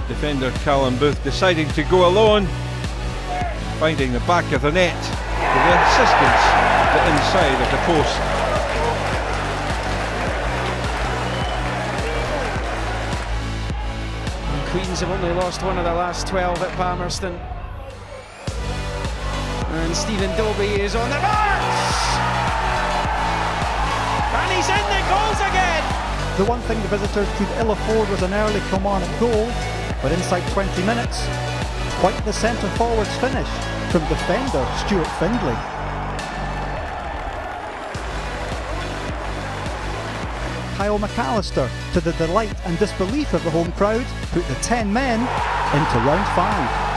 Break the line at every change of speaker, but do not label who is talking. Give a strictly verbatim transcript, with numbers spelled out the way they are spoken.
Defender Callum deciding to go alone, finding the back of the net with the assistance the inside of the post.
And Queens have only lost one of the last twelve at Palmerston. And Stephen Dobbie is on the marks! And he's in the goals again!
The one thing the visitors could ill afford was an early Kilmarnock goal, but inside twenty minutes, quite the centre forwards finish from defender Stuart Findlay. Kyle McAllister, to the delight and disbelief of the home crowd, put the ten men into round five.